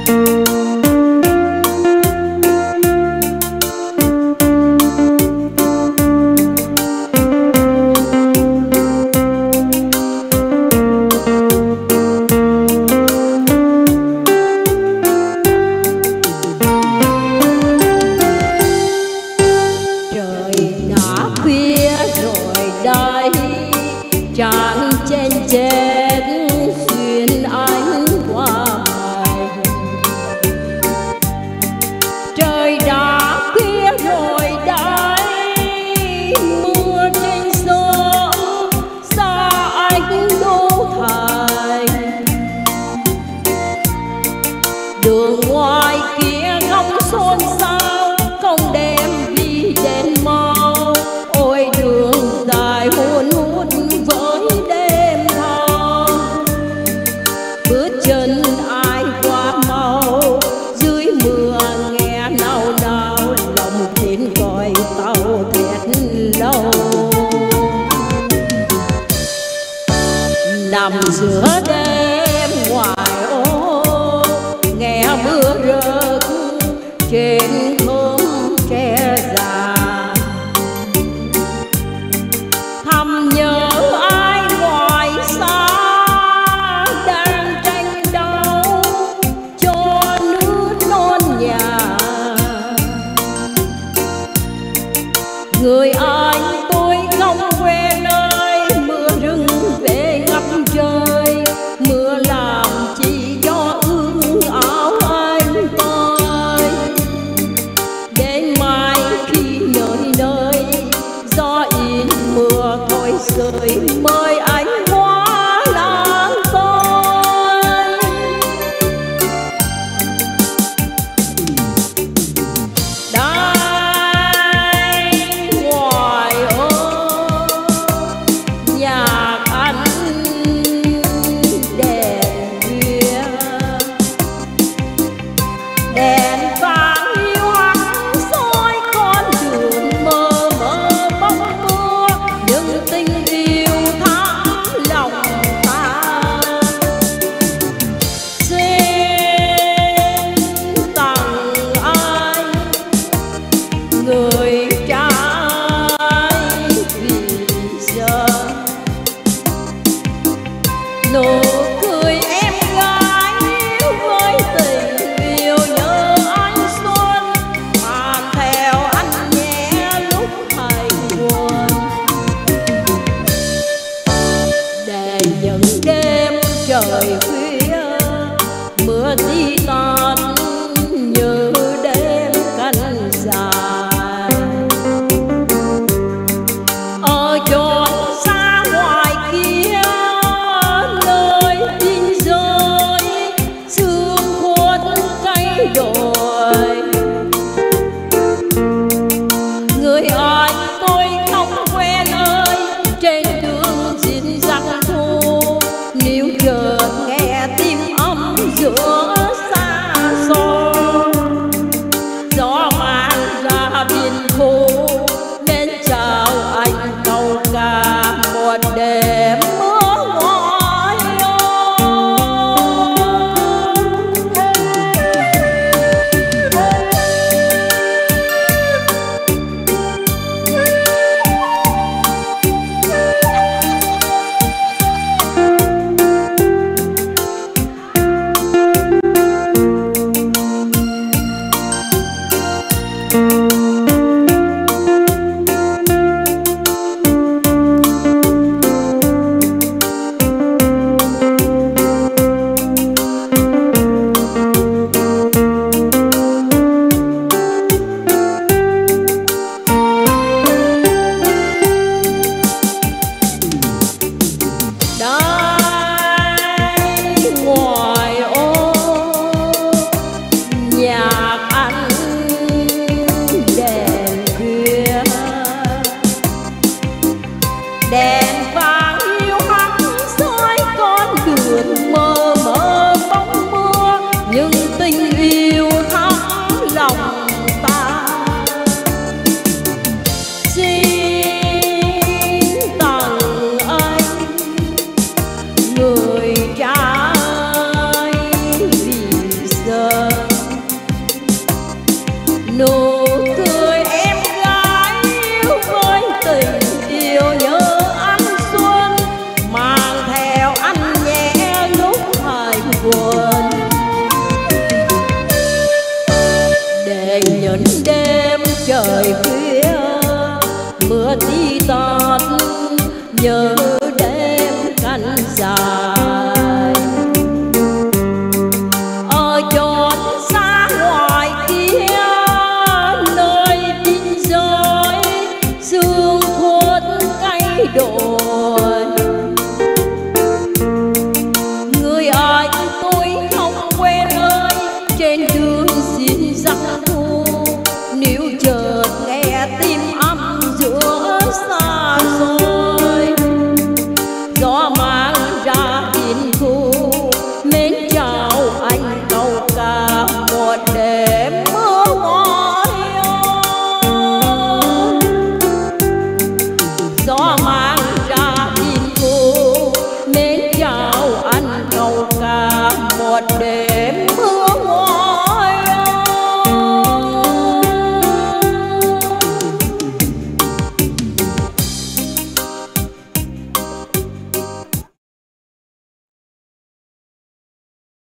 Trăng chen chét xuyên ánh qua mày, trời đã khuya rồi đấy, mưa trên sông xa anh đô thành. Đường ngoài kia ngóng xôn xao không đem đi đến mau, ôi đường dài hun hút với đêm thâu. Bước chân ai qua mau dưới mưa nghe nao nao, lòng tin gọi tàu thét lâu. Nằm giữa đêm ngoài ô nghe mưa rơi trên khóm tre già, thầm nhớ ai ngoài xa đang tranh đấu cho nước non nhà. Người anh tôi không quen ơi, mưa rừng về ngập trời, mưa làm chi cho ướt áo anh tôi. Đến mai khi nơi nơi gió in mưa thôi rơi, mời anh hóa làng tôi. Đây ngoài ô nhạc anh đèn khuya, đèn vàng hiu hắt soi con đường mơ mơ bóng mưa, nhưng tình yêu thắm lòng ta. Xin tặng anh người trai vì giờ nụ cười em gái với tình yêu nhớ anh xuân, màn theo anh nhé lúc hay buồn. Để những đêm trời khuya mưa tí tàn như đêm cánh dài, ở chốn xa ngoài kia nơi biên giới sương khuất cây đồi. Người anh tôi không quen ơi, trên đường xin răng thu níu chợt nghe tim ấm giữa xa xôi. Gió mang ra biên khu nên chào anh câu ca một đêm mưa ngoài ô. Đây ngoài ô nhạc anh đèn khuya, đèn vàng hiu hắt soi con đường mơ mơ bóng mưa, nhưng tình yêu thắm lòng ta. Xin tặng anh người trai vì giờ nhớ đêm canh dài. Ở chốn xa ngoài kia nơi biên giới, sương khuất cây đồi, người anh tôi không quên ơi, trên đường